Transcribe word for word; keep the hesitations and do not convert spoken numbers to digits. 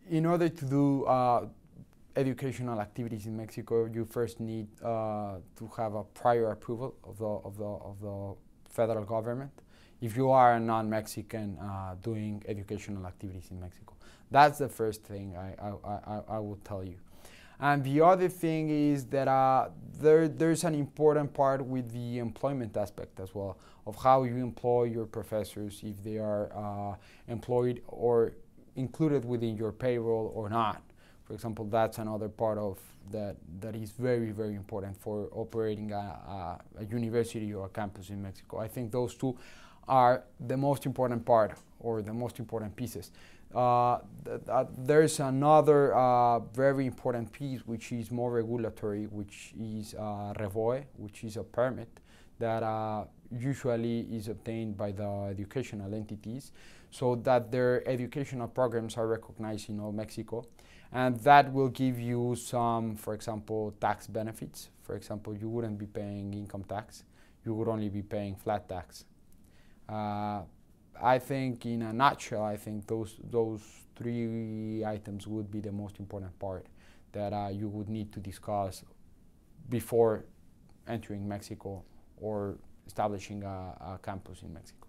in order to do uh, educational activities in Mexico, you first need uh, to have a prior approval of the of the of the federal government. If you are a non-Mexican uh, doing educational activities in Mexico, that's the first thing I I, I, I will tell you. And the other thing is that uh, there there's an important part with the employment aspect as well, of how you employ your professors, if they are uh, employed or included within your payroll or not. For example, that's another part of that that is very, very important for operating a, a, a university or a campus in Mexico. I think those two are the most important part or the most important pieces. Uh, th th there's another uh, very important piece which is more regulatory, which is uh, REVOE, which is a permit that uh, usually is obtained by the educational entities so that their educational programs are recognized in all Mexico. And that will give you some, for example, tax benefits. For example, you wouldn't be paying income tax. You would only be paying flat tax. Uh, I think in a nutshell, I think those, those three items would be the most important part that uh, you would need to discuss before entering Mexico or establishing a, a campus in Mexico.